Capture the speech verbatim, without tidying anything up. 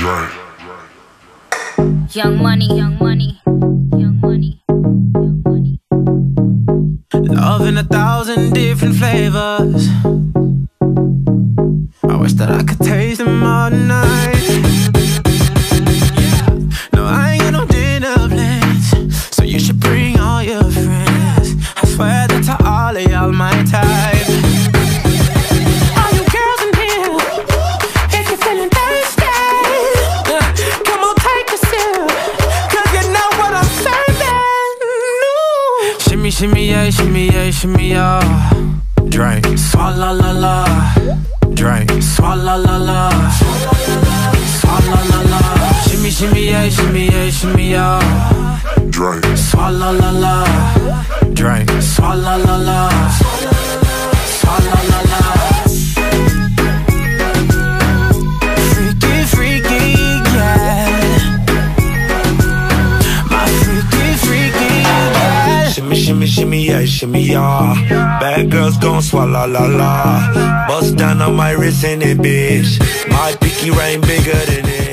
Young money, young money, young money, young money. Love in a thousand different flavors. I wish that I could taste them all night. No, I ain't got no dinner plans, so you should bring all your friends. I swear that to all of y'all my type. All you girls in here, if you're feeling thirsty, uh, come on, take a sip, cause you know what I'm serving. Ooh. Shimmy, shimmy, yeah, shimmy, yeah, shimmy, yeah. Drink, swalla la la. Drink, swalla la la. Swalla la la. Shimmy, shimmy, yeah, shimmy, yeah, shimmy, yeah. Drink, swalla la la. Drink, swalla la la. Swalla la la. Freaky, freaky, yeah. My freaky, freaky, yeah. Shimmy, shimmy, shimmy, yeah, shimmy, yeah. Bad girls gon' swalla la la. Bust down on my wrist in it, bitch. My pinky ring bigger than it.